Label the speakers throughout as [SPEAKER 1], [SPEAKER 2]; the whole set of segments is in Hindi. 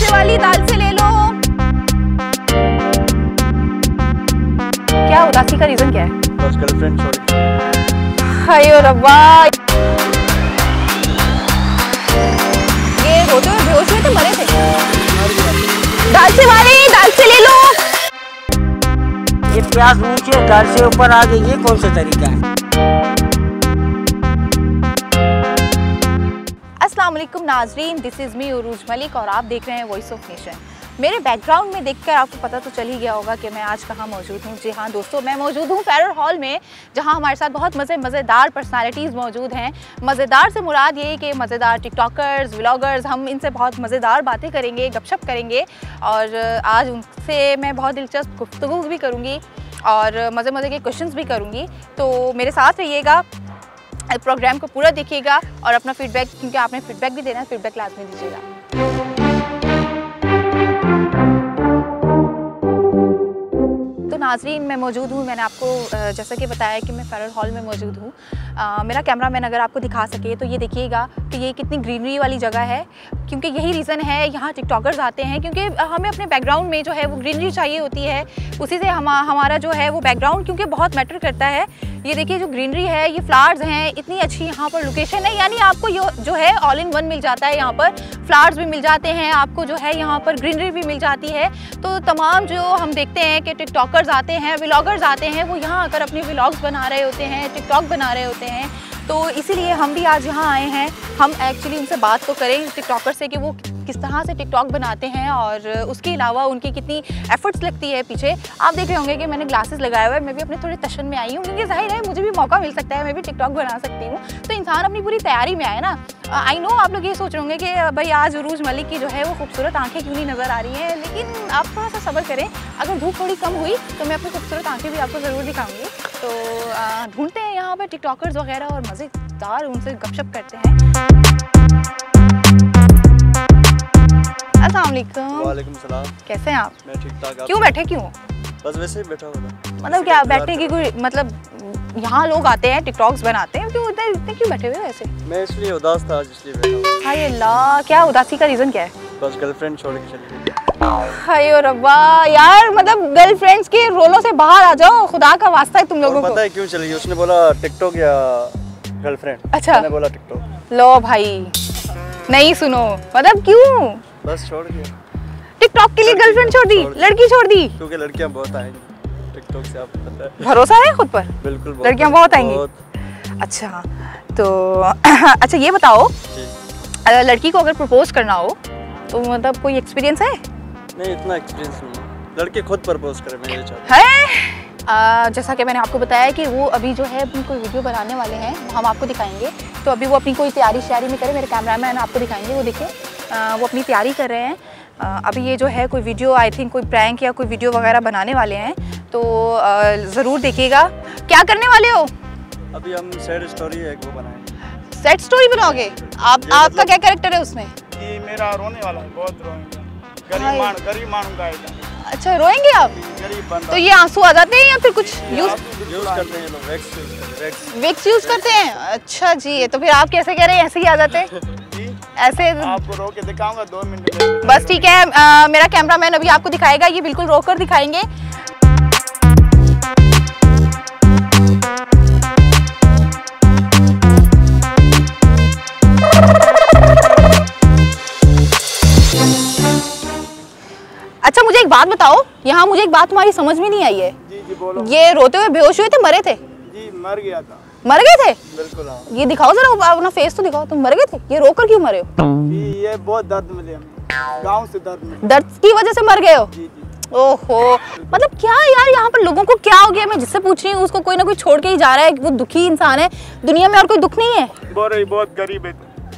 [SPEAKER 1] से वाली दाल से ले लो। क्या उदासी का रीजन क्या है?
[SPEAKER 2] बस गर्लफ्रेंड छोड़।
[SPEAKER 1] हाय रब्बा, ये रोते हुए बेहोश हुए थे, मरे थे। दाल से वाली दाल से ले लो।
[SPEAKER 3] ये प्याज नीचे दाल से ऊपर आ गई, ये कौन सा तरीका है?
[SPEAKER 1] अस्सलाम वालेकुम नाजरीन, दिस इज़ मी उरूज मलिक और आप देख रहे हैं वॉइस ऑफ नेशन। मेरे बैकग्राउंड में देखकर आपको पता तो चल ही गया होगा कि मैं आज कहाँ मौजूद हूँ। जी हाँ दोस्तों, मैं मौजूद हूँ फेरर हॉल में, जहाँ हमारे साथ बहुत मज़ेदार पर्सनालिटीज़ मौजूद हैं। मज़ेदार से मुराद ये कि मज़ेदार टिकटॉकर्स, व्लॉगर्स, हम इनसे बहुत मज़ेदार बातें करेंगे, गपशप करेंगे और आज उनसे मैं बहुत दिलचस्प गुफ्तगू भी करूँगी और मज़े के क्वेश्चंस भी करूँगी। तो मेरे साथ रहिएगा, प्रोग्राम को पूरा देखिएगा और अपना फीडबैक, क्योंकि आपने फीडबैक भी देना है, फीडबैक लाजमी दीजिएगा। तो नाजरीन, मैं मौजूद हूँ, मैंने आपको जैसा कि बताया कि मैं फेरर हॉल में मौजूद हूँ। मेरा कैमरामैन अगर आपको दिखा सके तो ये देखिएगा कि ये कितनी ग्रीनरी वाली जगह है, क्योंकि यही रीज़न है यहाँ टिकटॉकर्स आते हैं, क्योंकि हमें अपने बैकग्राउंड में जो है वो ग्रीनरी चाहिए होती है। उसी से हमारा जो है वो बैकग्राउंड क्योंकि बहुत मैटर करता है। ये देखिए जो ग्रीनरी है, ये फ्लावर्स हैं, इतनी अच्छी यहाँ पर लोकेशन है, यानी आपको जो है ऑल इन वन मिल जाता है। यहाँ पर फ्लावर्स भी मिल जाते हैं, आपको जो है यहाँ पर ग्रीनरी भी मिल जाती है। तो तमाम जो हम देखते हैं कि टिकटॉकर्स आते हैं, व्लॉगर्स आते हैं, वो यहाँ आकर अपने व्लॉग्स बना रहे होते हैं, टिकटॉक बना रहे होते हैं। तो इसीलिए हम भी आज यहाँ आए हैं। हम एक्चुअली उनसे बात तो करें टिकटॉकर से कि वो किस तरह से टिकटॉक बनाते हैं और उसके अलावा उनकी कितनी एफर्ट्स लगती है पीछे। आप देख रहे होंगे कि मैंने ग्लासेस लगाया हुआ है, मैं भी अपने थोड़े तशन में आई हूँ, क्योंकि जाहिर है मुझे भी मौका मिल सकता है, मैं भी टिकटॉक बना सकती हूँ। तो इंसान अपनी पूरी तैयारी में आए ना। आई नो आप लोग ये सोच रहे होंगे कि भाई आज उरूज मलिक की जो है वो खूबसूरत आंखें क्यों नहीं नज़र आ रही हैं, लेकिन आप थोड़ा सा सब्र करें। अगर धूप थोड़ी कम हुई तो मैं अपनी खूबसूरत आंखें भी आपको ज़रूर दिखाऊंगी। तो ढूंढते हैं यहाँ पर टिकटॉकर्स वगैरह और मज़ेदार उनसे गपशप करते हैं। अस्सलाम वालेकुम।
[SPEAKER 2] वालेकुम सलाम।
[SPEAKER 1] कैसे हैं आप?
[SPEAKER 2] मैं ठीक ठाक।
[SPEAKER 1] क्यों बैठे क्यों?
[SPEAKER 2] बस वैसे ही बैठा हुआ था।
[SPEAKER 1] मतलब क्या बैठने की कोई मतलब, यहाँ लोग आते हैं टिकटॉक्स बनाते हैं, क्यों इतने क्यों बैठे हुए वैसे?
[SPEAKER 2] मैं इसलिए उदास था आज, इसलिए बैठा हूँ।
[SPEAKER 1] हाय अल्लाह, क्या उदासी का रीजन क्या है?
[SPEAKER 2] बस गर्लफ्रेंड छोड़ के चली गई।
[SPEAKER 1] हाय रब्बा यार, मतलब गर्लफ्रेंड्स के रोलों से बाहर आ जाओ, खुदा का वास्ता है तुम लोगों को।
[SPEAKER 2] पता है क्यों चली गई? उसने बोला टिकटॉक या गर्लफ्रेंड।
[SPEAKER 1] अच्छा,
[SPEAKER 2] मैंने बोला टिकटॉक।
[SPEAKER 1] लो भाई, नहीं सुनो, मतलब क्यों?
[SPEAKER 2] बस छोड़ दिया।
[SPEAKER 1] टिकटॉक के लिए गर्लफ्रेंड छोड़ दी, लड़की छोड़ दी?
[SPEAKER 2] क्योंकि लड़कियां बहुत आएंगी टिकटॉक से, आपको पता है।
[SPEAKER 1] भरोसा है खुद पर?
[SPEAKER 2] बिल्कुल,
[SPEAKER 1] लड़कियां बहुत आएंगी। अच्छा तो अच्छा ये बताओ, अगर लड़की को अगर प्रपोज करना हो तो मतलब कोई एक्सपीरियंस है?
[SPEAKER 2] नहीं, इतना एक्सपीरियंस नहीं है। लड़के खुद प्रपोज करे, मैं ये चाहता
[SPEAKER 1] है। जैसा कि मैंने आपको बताया कि वो अभी जो है अपनी कोई वीडियो बनाने वाले हैं, हम आपको दिखाएंगे। तो अभी वो अपनी कोई तैयारी श्यारी में करे, मेरे कैमरामैन आपको दिखाएंगे, वो देखिए वो अपनी तैयारी कर रहे हैं। अभी ये जो है कोई वीडियो, आई थिंक कोई प्रैंक या कोई वीडियो वगैरह बनाने वाले हैं, तो ज़रूर देखिएगा। क्या करने वाले हो?
[SPEAKER 2] अभी हम सैड स्टोरी है एक वो बनाएंगे।
[SPEAKER 1] सैड स्टोरी बनाओगे आप? आपका क्या कैरेक्टर है उसमें?
[SPEAKER 4] ये मेरा रोने वाला है, बहुत रोएंगे। गरीब मानूंगा है।
[SPEAKER 1] अच्छा, रोएंगे आप?
[SPEAKER 4] गरीब बंदा।
[SPEAKER 1] तो ये आंसू आ जाते हैं या फिर कुछ यूज
[SPEAKER 2] करते हैं लोग?
[SPEAKER 1] विक्स यूज करते हैं। अच्छा जी, तो फिर आप कैसे कह रहे हैं ऐसे ही आ जाते हैं? ऐसे
[SPEAKER 4] आपको रोक के दिखाऊंगा 2 मिनट में।
[SPEAKER 1] बस ठीक है, मेरा कैमरामैन अभी आपको दिखाएगा, ये बिल्कुल रोक कर दिखाएंगे। अच्छा मुझे एक बात बताओ, यहाँ मुझे एक बात तुम्हारी समझ में नहीं आई है।
[SPEAKER 4] जी बोलो।
[SPEAKER 1] ये रोते हुए बेहोश हुए थे, मरे थे?
[SPEAKER 4] जी मर गया था।
[SPEAKER 1] मर गए थे?
[SPEAKER 2] बिल्कुल हाँ।
[SPEAKER 1] ये दिखाओ जरा, अपना फेस तो दिखाओ, तुम मर गए थे? ये रोकर क्यों मरे हो?
[SPEAKER 4] ये बहुत दर्द मिले हमें, गाँव से दर्द मिले।
[SPEAKER 1] दर्द की वजह से मर गए हो?
[SPEAKER 4] जी।
[SPEAKER 1] ओहो, मतलब क्या यार, यहाँ पर लोगों को क्या हो गया? मैं जिससे पूछ रही हूँ उसको कोई ना कोई छोड़ के ही जा रहा है, वो दुखी इंसान है। दुनिया में और कोई दुख नहीं है?
[SPEAKER 4] बहुत गरीब है।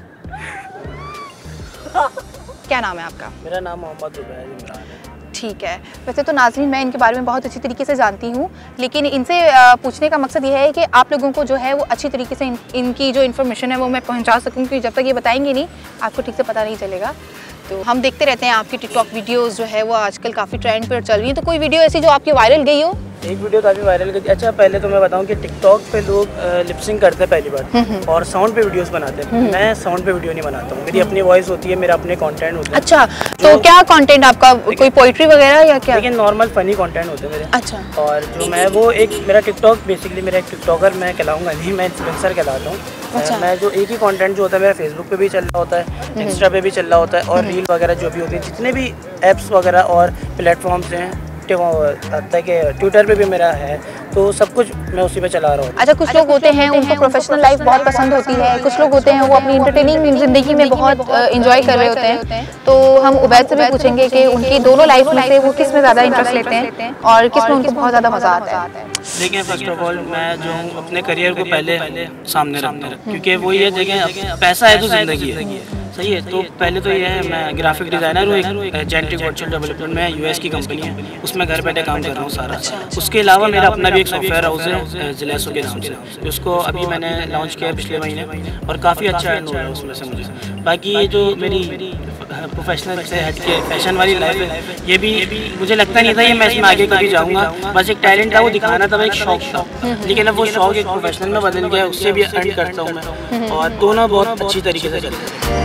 [SPEAKER 1] क्या नाम है आपका?
[SPEAKER 3] मेरा नाम मोहम्मद इमरान है।
[SPEAKER 1] ठीक है, वैसे तो नाज़रीन मैं इनके बारे में बहुत अच्छी तरीके से जानती हूँ, लेकिन इनसे पूछने का मकसद ये है कि आप लोगों को जो है वो अच्छी तरीके से इनकी जो इन्फॉर्मेशन है वो मैं पहुँचा सकूँ, क्योंकि जब तक ये बताएंगे नहीं आपको ठीक से पता नहीं चलेगा। तो हम देखते रहते हैं आपकी टिकटॉक वीडियोस जो है वो आजकल काफ़ी ट्रेंड पर चल रही हैं, तो कोई वीडियो ऐसी जो आपकी वायरल गई हो?
[SPEAKER 3] एक वीडियो काफ़ी वायरल गई थी। अच्छा पहले तो मैं बताऊं कि टिकटॉक पे लोग लिपसिंग करते हैं पहली बार और साउंड पे वीडियोस बनाते हैं। मैं साउंड पे वीडियो नहीं बनाता हूँ, मेरी अपनी वॉइस होती है, मेरा अपने कंटेंट होता है।
[SPEAKER 1] अच्छा, तो क्या कंटेंट आपका, कोई पोइट्री वगैरह या क्या?
[SPEAKER 3] लेकिन नॉर्मल फनी कंटेंट होते हैं मेरे।
[SPEAKER 1] अच्छा।
[SPEAKER 3] और जो मैं वो एक मेरा टिकटॉक बेसिकली मेरा एक टिकटॉकर मैं कहलाऊँगा नहीं, मैं इन्फ्लुएंसर कहलाता हूँ।
[SPEAKER 1] अच्छा।
[SPEAKER 3] मैं जो एक ही कंटेंट जो होता है मेरा फेसबुक पे भी चल रहा होता है, इंस्टा पे भी चल रहा होता है और रील वगैरह जो भी होती है, जितने भी ऐप्स वगैरह और प्लेटफॉर्म्स हैं, तक ट्विटर पे भी मेरा है, तो सब कुछ मैं उसी पे चला रहा हूँ।
[SPEAKER 1] अच्छा, कुछ लोग होते हैं उनको प्रोफेशनल लाइफ बहुत पसंद होती है, कुछ लोग होते हैं वो अपनी इंटरटेनिंग जिंदगी में बहुत एंजॉय कर रहे होते हैं। तो हम उबैद से भी पूछेंगे कि उनकी दोनों लाइफ में से वो किस में ज़्यादा इंटरेस्ट लेते हैं और किस में उनको बहुत ज़्यादा मज़ा आता है।
[SPEAKER 3] देखिए फर्स्ट ऑफ ऑल मैं जो हूँ अपने करियर को पहले सामने रखता हूँ, क्योंकि वो ये जगह पैसा है तो ज़िंदगी है, सही है। तो पहले तो ये है, मैं ग्राफिक डिज़ाइनर हूँ, एक जेनेटिक वर्चुअल डेवलपमेंट में यूएस की कंपनी है, उसमें घर बैठे काम कर रहा हूँ सारा। उसके अलावा मेरा अपना भी एक सॉफ्टवेयर हाउस है जिलेसो के नाम से, जिसको अभी मैंने लॉन्च किया पिछले महीने और काफ़ी अच्छा एंड हो रहा है उसमें से मुझे। बाकी ये जो मेरी प्रोफेशनल से हट के फैशन वाली लाइफ है, ये भी मुझे लगता नहीं था ये मैं इसमें आगे कभी जाऊँगा। बस एक टैलेंट था, वो दिखाना था, एक शौक था, लेकिन अब वो शौक एक प्रोफेशनल में बदल गया, उससे भी अर्न करता हूँ मैं और दोनों बहुत अच्छी तरीके से चलते हैं।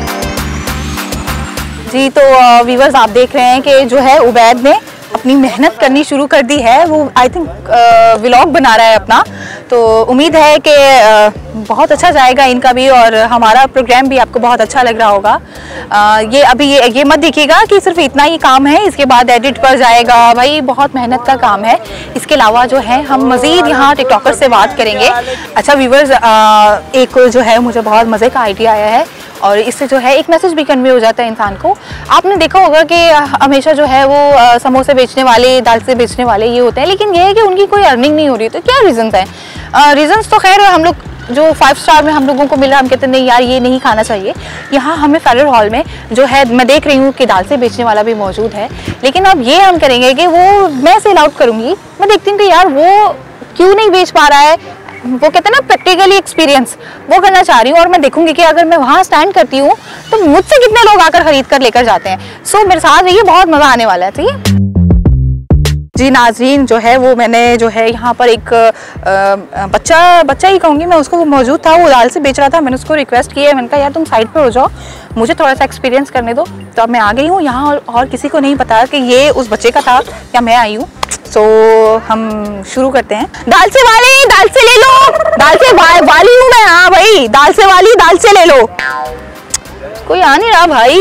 [SPEAKER 1] जी, तो व्यूअर्स आप देख रहे हैं कि जो है उबैद ने अपनी मेहनत करनी शुरू कर दी है। वो आई थिंक व्लॉग बना रहा है अपना, तो उम्मीद है कि बहुत अच्छा जाएगा इनका भी और हमारा प्रोग्राम भी आपको बहुत अच्छा लग रहा होगा। ये अभी ये मत देखिएगा कि सिर्फ इतना ही काम है, इसके बाद एडिट पर जाएगा, भाई बहुत मेहनत का काम है। इसके अलावा जो है हम मज़ीद यहाँ टिकटॉकर से बात करेंगे। अच्छा व्यूअर्स, एक जो है मुझे बहुत मज़े का आइडिया आया है और इससे जो है एक मैसेज भी कन्वे हो जाता है इंसान को। आपने देखा होगा कि हमेशा जो है वो समोसे बेचने वाले, दाल से बेचने वाले ये होते हैं, लेकिन ये है कि उनकी कोई अर्निंग नहीं हो रही। तो क्या रीज़न्स हैं? रीज़न्स तो खैर हम लोग जो 5 स्टार में हम लोगों को मिल रहा है, हम कहते हैं नहीं यार ये नहीं खाना चाहिए। यहाँ हमें फेडरल हॉल में जो है मैं देख रही हूँ कि दाल से बेचने वाला भी मौजूद है, लेकिन अब ये हम करेंगे कि वो मैं सेल आउट करूँगी। मैं देखती हूँ कि यार वो क्यों नहीं बेच पा रहा है, वो कहते हैं ना प्रैक्टिकली एक्सपीरियंस, वो करना चाह रही हूँ और मैं देखूंगी कि अगर मैं वहाँ स्टैंड करती हूँ तो मुझसे कितने लोग आकर खरीद कर लेकर जाते हैं। सो मेरे साथ रहिए, बहुत मज़ा आने वाला है। ठीक है जी नाज़रीन, जो है वो मैंने जो है यहाँ पर एक बच्चा ही कहूँगी मैं उसको, वो मौजूद था, वो दाल से बेच रहा था। मैंने उसको रिक्वेस्ट की है, मैंने कहा यार तुम साइड पे हो जाओ, मुझे थोड़ा सा एक्सपीरियंस करने दो। तो अब मैं आ गई हूँ यहाँ और किसी को नहीं पता कि ये उस बच्चे का था या मैं आई हूँ। तो हम शुरू करते हैं। दाल से वाली दाल से ले लो, दाल से वाली हूँ मैं। हाँ भाई, दाल से वाली दाल से ले लो। कोई आ नहीं रहा भाई।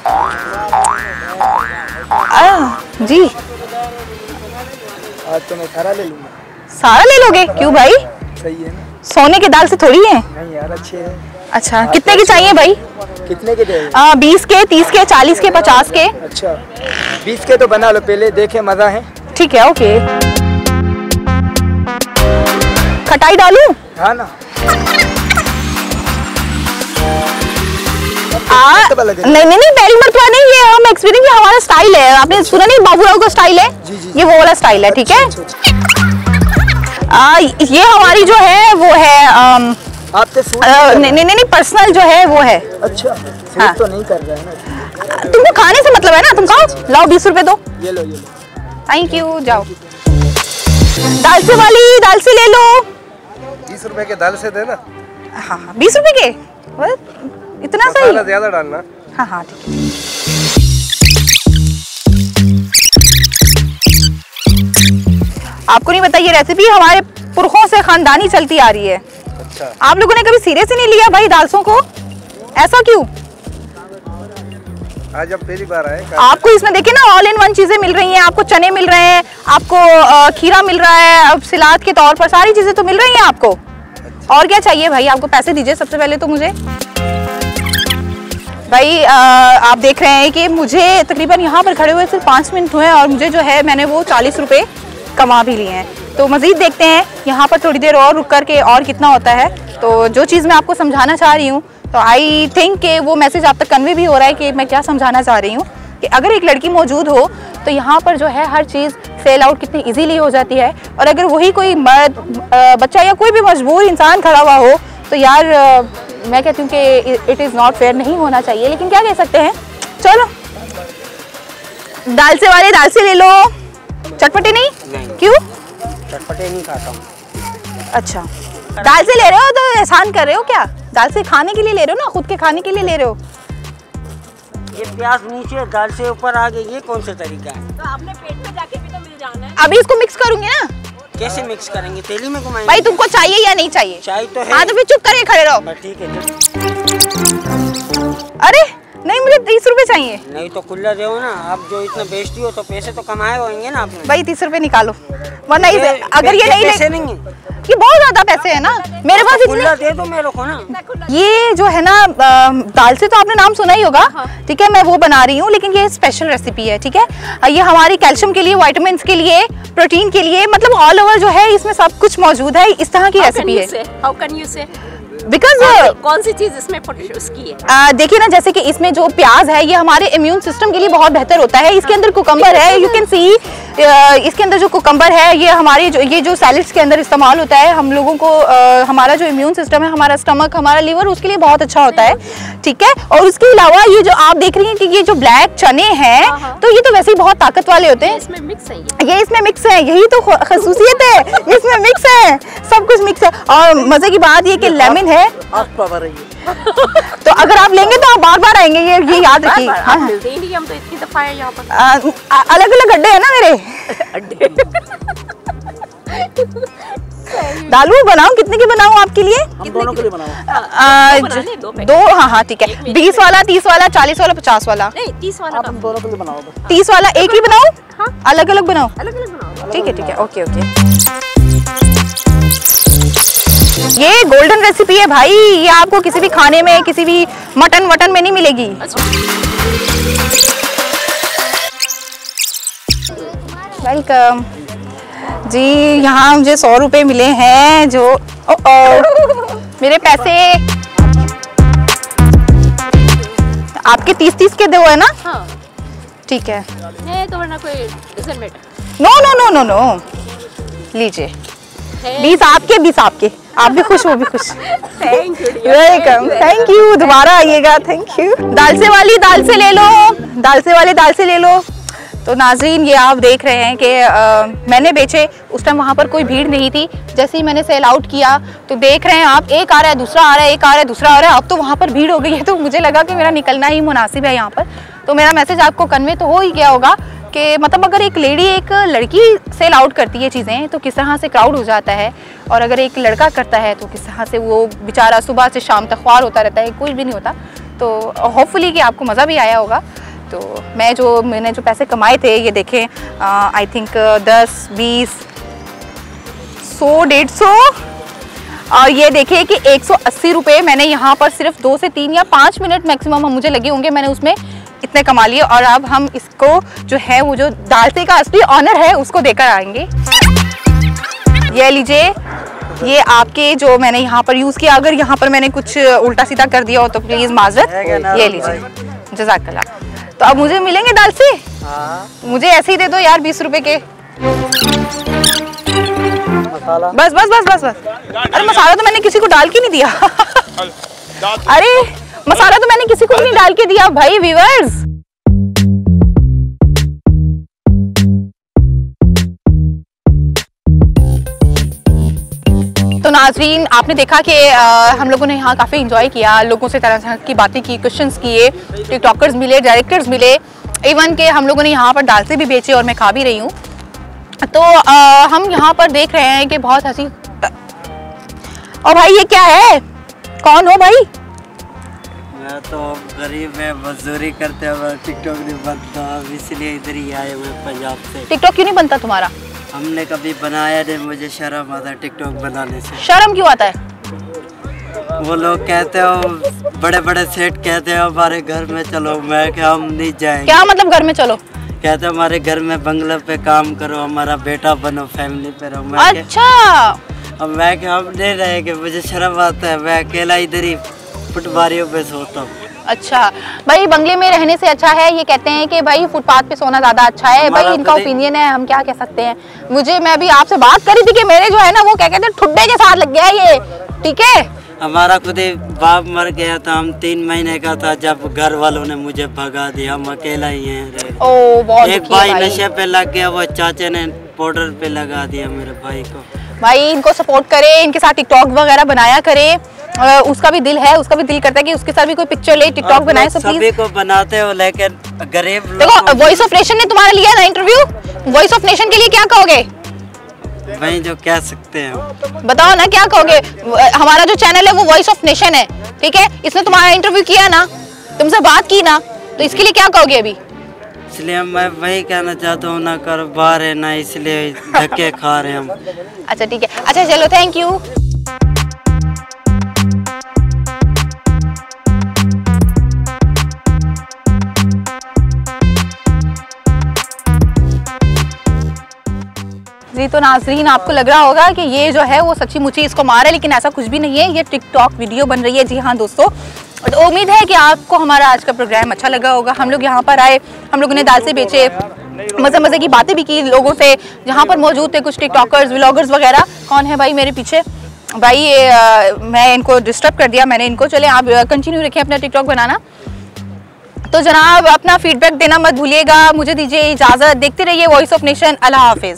[SPEAKER 1] जी
[SPEAKER 5] आज तो मैं सारा ले लूंगा।
[SPEAKER 1] सारा ले लोगे? क्यों भाई?
[SPEAKER 5] सही है ना,
[SPEAKER 1] सोने की दाल से थोड़ी है।
[SPEAKER 5] नहीं यार अच्छे है।
[SPEAKER 1] अच्छा, कितने के चाहिए भाई?
[SPEAKER 5] कितने के चाहिए?
[SPEAKER 1] 20 के, 30 के, 40 के, 50 के।
[SPEAKER 5] अच्छा 20 के तो बना लो, पहले देखे मजा है।
[SPEAKER 1] ठीक है, ओके। खटाई डालूं?
[SPEAKER 5] हाँ ना।
[SPEAKER 1] नहीं, पहली मरतबा नहीं, ये हम एक्सपीरियंस, ये हमारा स्टाइल है। आपने सुना नहीं बाबूराव का स्टाइल है?
[SPEAKER 5] जी।
[SPEAKER 1] ये वो वाला स्टाइल है, ठीक है। ये हमारी जो है वो है
[SPEAKER 5] आपके सूट
[SPEAKER 1] नहीं पर्सनल जो है वो है।
[SPEAKER 5] अच्छा
[SPEAKER 1] हाँ।
[SPEAKER 5] तो नहीं कर रहा है ना।
[SPEAKER 1] तुमको खाने से मतलब है ना, तुम खाओ, लाओ 20 रुपए दो।
[SPEAKER 5] ये लो।
[SPEAKER 1] थैंक यू, जाओ। दाल से वाली दाल से ले लो।
[SPEAKER 5] 20 रुपए के दाल से देना।
[SPEAKER 1] हाँ 20 रुपए के, इतना सही?
[SPEAKER 5] ज्यादा डालना।
[SPEAKER 1] हाँ ठीक है। आपको नहीं पता, ये रेसिपी हमारे पुरखों से खानदानी चलती आ रही है।
[SPEAKER 5] अच्छा।
[SPEAKER 1] आप लोगों ने कभी सीरियस ही नहीं लिया भाई दालसों को, ऐसा क्यों?
[SPEAKER 5] आज अब पहली बार आए।
[SPEAKER 1] आपको इसमें देखिए ना ऑल इन वन चीजें मिल रही हैं, आपको चने मिल रहे हैं, आपको खीरा मिल रहा है, अब सलाद के तौर पर सारी चीजें तो मिल रही हैं आपको। और क्या चाहिए भाई? आपको पैसे दीजिए सबसे पहले तो मुझे। भाई आप देख रहे हैं कि मुझे तकरीबन यहाँ पर खड़े हुए सिर्फ 5 मिनट हुए और मुझे जो है मैंने वो 40 रुपये कमा भी लिए हैं। तो मज़ीद देखते हैं यहाँ पर थोड़ी देर और रुक कर के और कितना होता है। तो जो चीज़ मैं आपको समझाना चाह रही हूँ, तो आई थिंक कि वो मैसेज आप तक कन्वे भी हो रहा है कि मैं क्या समझाना चाह रही हूँ कि अगर एक लड़की मौजूद हो तो यहाँ पर जो है हर चीज़ सेल आउट कितनी इजीली हो जाती है। और अगर वही कोई मर्द, बच्चा या कोई भी मजबूर इंसान खड़ा हुआ हो तो यार मैं कहती हूँ कि इट इज़ नॉट फेयर, नहीं होना चाहिए। लेकिन क्या कह सकते हैं, चलो दाल से वाले दाल से ले लो। चटपटी नहीं? क्यों?
[SPEAKER 6] चटपटे नहीं खाता हूँ।
[SPEAKER 1] अच्छा, दाल से ले रहे हो तो एहसान कर रहे हो क्या? दाल से खाने के लिए ले रहे हो ना, खुद के खाने के लिए ले रहे हो?
[SPEAKER 6] ये प्याज नीचे दाल से ऊपर आ गई, ये कौन सा तरीका है?
[SPEAKER 7] तो आपने पेट में जाके भी तो मिल जाना है।
[SPEAKER 1] अभी इसको मिक्स करूंगी ना।
[SPEAKER 6] कैसे मिक्स करेंगे? तेली में घुमाएंगे?
[SPEAKER 1] भाई तुमको चाहिए या नहीं चाहिए?
[SPEAKER 6] चाहिए तो है।
[SPEAKER 1] हाँ तो फिर चुप करके खड़े रहो।
[SPEAKER 6] ठीक है।
[SPEAKER 1] अरे नहीं, मुझे 30 रुपए चाहिए।
[SPEAKER 6] नहीं तो खुला दो ना, आप जो इतना बेचती हो तो पैसे तो कमाए होंगे ना आपने।
[SPEAKER 1] भाई 30 रुपए निकालो, वरना अगर ये नहीं
[SPEAKER 6] पैसे नहीं है,
[SPEAKER 1] ये बहुत ज्यादा पैसे है ना मेरे पास
[SPEAKER 6] खुला दे दो मेरे को ना।
[SPEAKER 1] ये जो है ना दाल से तो आपने नाम सुना ही होगा, ठीक है, मैं वो बना रही हूँ, लेकिन ये स्पेशल रेसिपी है, ठीक है। ये हमारी कैल्शियम के लिए, विटामिन्स के लिए, प्रोटीन के लिए, मतलब ऑल ओवर जो है इसमें सब कुछ मौजूद है। इस तरह की रेसिपी है।
[SPEAKER 7] How can you say?
[SPEAKER 1] Because
[SPEAKER 7] कौन सी चीज इसमें उसकी है?
[SPEAKER 1] देखिए ना, जैसे कि इसमें जो प्याज है ये हमारे इम्यून सिस्टम के लिए बहुत बेहतर होता है। इसके अंदर कुकम्बर है, यू कैन सी, इसके अंदर जो कुकम्बर है ये हमारी ये जो सैलेड्स के अंदर इस्तेमाल होता है। हम लोगों को हमारा जो इम्यून सिस्टम है, हमारा स्टमक, हमारा लिवर, उसके लिए बहुत अच्छा होता है, ठीक है। और उसके अलावा ये जो आप देख रही हैं कि ये जो ब्लैक चने हैं, तो ये तो वैसे ही बहुत ताकत वाले होते हैं।
[SPEAKER 7] इसमें मिक्स है
[SPEAKER 1] ये इसमें मिक्स है, यही तो खसूसियत है, इसमें मिक्स है, सब कुछ मिक्स है। और मजे की बात ये कि लेमन है। तो अगर आप लेंगे तो आप बार बार आएंगे, ये याद रखिए। हाँ,
[SPEAKER 7] मिलते ही नहीं हम तो इतनी दफा है यहाँ पर।
[SPEAKER 1] अलग अलग अड्डे है ना मेरे। दालू बनाऊं, कितने की बनाऊं आपके लिए?
[SPEAKER 2] हम दोनों के लिए बनाओ।
[SPEAKER 1] दो, हाँ ठीक है। 20 वाला, 30 वाला, 40 वाला, 50 वाला?
[SPEAKER 7] नहीं 30 वाला।
[SPEAKER 2] हम दोनों के लिए बनाओ।
[SPEAKER 1] 30 वाला एक ही बनाऊं?
[SPEAKER 7] हाँ।
[SPEAKER 1] अलग अलग बनाऊं?
[SPEAKER 7] अलग अलग बनाओ।
[SPEAKER 1] ठीक है, ओके ओके। ये गोल्डन रेसिपी है भाई, ये आपको किसी भी खाने में, किसी भी मटन वटन में नहीं मिलेगी। वेलकम जी। यहाँ मुझे 100 रुपए मिले हैं जो मेरे पैसे आपके 30-30 के दो है ना?
[SPEAKER 7] हाँ
[SPEAKER 1] ठीक है।
[SPEAKER 7] तो वरना कोई doesn't matter.
[SPEAKER 1] No no no no no, लीजिए 20 आपके, 20 आपके। आप भी खुश, वो भी खुश।
[SPEAKER 7] Thank you.
[SPEAKER 1] Welcome, thank you, दोबारा आइएगा, थैंक यू। दाल से वाली दाल से ले लो, दाल से वाले दाल से ले लो। तो नाजरीन, ये आप देख रहे हैं कि मैंने बेचे, उस टाइम वहाँ पर कोई भीड़ नहीं थी। जैसे ही मैंने सेल आउट किया तो देख रहे हैं आप, एक आ रहा है, दूसरा आ रहा है, एक आ रहा है, दूसरा आ रहा है। अब तो वहाँ पर भीड़ हो गई है, तो मुझे लगा कि मेरा निकलना ही मुनासिब है यहाँ पर। तो मेरा मैसेज आपको कन्वे तो हो ही गया होगा कि मतलब अगर एक लेडी, एक लड़की सेल आउट करती है चीज़ें तो किस तरह से क्राउड हो जाता है, और अगर एक लड़का करता है तो किस तरह से वो बेचारा सुबह से शाम तक ख्वार होता रहता है, कुछ भी नहीं होता। तो होपफुली कि आपको मज़ा भी आया होगा। तो मैंने जो पैसे कमाए थे, ये देखें, आई थिंक 10, 20, 100, 150, और ये देखिए कि 180 रुपये मैंने यहाँ पर सिर्फ 2 से 3 या 5 मिनट मैक्सिमम मुझे लगे होंगे, मैंने उसमें इतने कमा लिए। और अब हम इसको जो है, वो जो दालसे का असली ऑनर है उसको देकर आएंगे। ये लीजिए, ये आपके जो मैंने यहाँ पर यूज़ किया, अगर यहाँ पर मैंने कुछ उल्टा सीधा कर दिया हो तो प्लीज़ माजरत। ये लीजिए, जज़ाकल्लाह। तो अब मुझे मिलेंगे दाल से? मुझे ऐसे ही दे दो यार, 20 रुपए के।
[SPEAKER 2] मसाला
[SPEAKER 1] बस बस बस बस बस। अरे मसाला तो मैंने किसी को डाल के नहीं दिया। अरे मसाला तो मैंने किसी को नहीं डाल के दिया भाई, व्यूअर्स। तो नाजरीन, आपने देखा कि हम लोगों ने यहाँ काफ़ी इंजॉय किया, लोगों से तरह तरह की बातें की, क्वेश्चंस किए, टिकटॉकर्स मिले, डायरेक्टर्स मिले, इवन के हम लोगों ने यहाँ पर दाल से भी बेचे और मैं खा भी रही हूँ। तो हम यहाँ पर देख रहे हैं कि बहुत हंसी। और भाई ये क्या है, कौन हो भाई?
[SPEAKER 6] मैं तो गरीब में मजदूरी करते हुए टिकटॉक नहीं बनता, इसलिए इधर ही आए हुए पंजाब से।
[SPEAKER 1] टिकटॉक क्यों नहीं बनता तुम्हारा?
[SPEAKER 6] हमने कभी बनाया नहीं, मुझे शर्म आता है टिकटॉक बनाने से।
[SPEAKER 1] शर्म क्यों आता है?
[SPEAKER 6] वो लोग कहते हो, बड़े बड़े सेठ कहते हो हमारे घर में चलो, मैं क्या हम नहीं जाएंगे।
[SPEAKER 1] क्या मतलब घर में चलो?
[SPEAKER 6] कहते हमारे घर में बंगले पे काम करो, हमारा बेटा बनो, फैमिली पे रहो। मैं
[SPEAKER 1] अच्छा।
[SPEAKER 6] अब मैं क्या, हम नहीं रहेंगे, मुझे शर्म आता है, मैं अकेला इधर ही फुटबारियों पे सोता हूँ।
[SPEAKER 1] अच्छा भाई, बंगले में रहने से अच्छा है, ये कहते हैं कि भाई फुटपाथ पे सोना ज्यादा अच्छा है। भाई इनका ओपिनियन है, हम क्या कह सकते हैं। मैं अभी आपसे बात करी थी कि मेरे जो है ना, वो क्या कहते हैं, ठुड्डे के साथ लग गया ये, ठीक है।
[SPEAKER 6] हमारा खुद ही बाप मर गया था, हम 3 महीने का था जब घर वालों ने मुझे भगा दिया, हम अकेला ही हैं।
[SPEAKER 1] ओ बहुत
[SPEAKER 6] एक भाई नशे पे लग गया, वो चाचे ने बॉर्डर पे लगा दिया मेरे भाई को।
[SPEAKER 1] भाई इनको सपोर्ट करे, इनके साथ टिकटॉक वगैरह बनाया करे। उसका भी दिल है, उसका भी दिल करता है कि उसके साथ भी कोई पिक्चर ले, टिकटॉक बनाए। सो
[SPEAKER 6] सभी को बनाते हो, लेकिन गरीब
[SPEAKER 1] देखो वॉइस ऑफ नेशन ने तुम्हारा लिया ना इंटरव्यू, वॉइस ऑफ नेशन के लिए क्या कहोगे?
[SPEAKER 6] वही जो कह सकते हैं।
[SPEAKER 1] बताओ ना क्या कहोगे? हमारा जो चैनल है वो वॉइस ऑफ नेशन है, ठीक है? इसने तुम्हारा इंटरव्यू किया ना, तुमसे बात की ना, तो इसके लिए क्या कहोगे अभी?
[SPEAKER 6] इसलिए मैं वही कहना चाहता हूँ, ना कारोबार है ना, इसलिए धक्के खा रहे हैं हम।
[SPEAKER 1] अच्छा ठीक है, अच्छा चलो थैंक यू। जी तो नाज़रीन, आपको लग रहा होगा कि ये जो है वो सच्ची मुच्ची इसको मार है, लेकिन ऐसा कुछ भी नहीं है, ये टिकटॉक वीडियो बन रही है। जी हाँ दोस्तों, तो उम्मीद है कि आपको हमारा आज का प्रोग्राम अच्छा लगा होगा। हम लोग यहाँ पर आए, हम लोगों ने दाल से बेचे, मज़े मज़े की बातें भी की लोगों से, जहाँ पर मौजूद थे कुछ टिकटॉकर्स, व्लॉगर्स वगैरह। कौन है भाई मेरे पीछे? भाई ये मैं इनको डिस्टर्ब कर दिया मैंने इनको। चले आप कंटिन्यू रखें अपना टिकटॉक बनाना। तो जनाब अपना फीडबैक देना मत भूलिएगा। मुझे दीजिए इजाज़त, देखते रहिए वॉइस ऑफ नेशन। अल्लाह हाफिज़।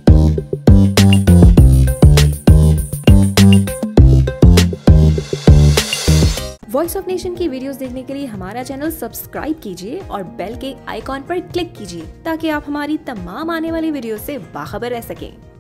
[SPEAKER 8] वॉइस ऑफ नेशन की वीडियोस देखने के लिए हमारा चैनल सब्सक्राइब कीजिए और बेल के आइकॉन पर क्लिक कीजिए ताकि आप हमारी तमाम आने वाली वीडियो से बाखबर रह सकें।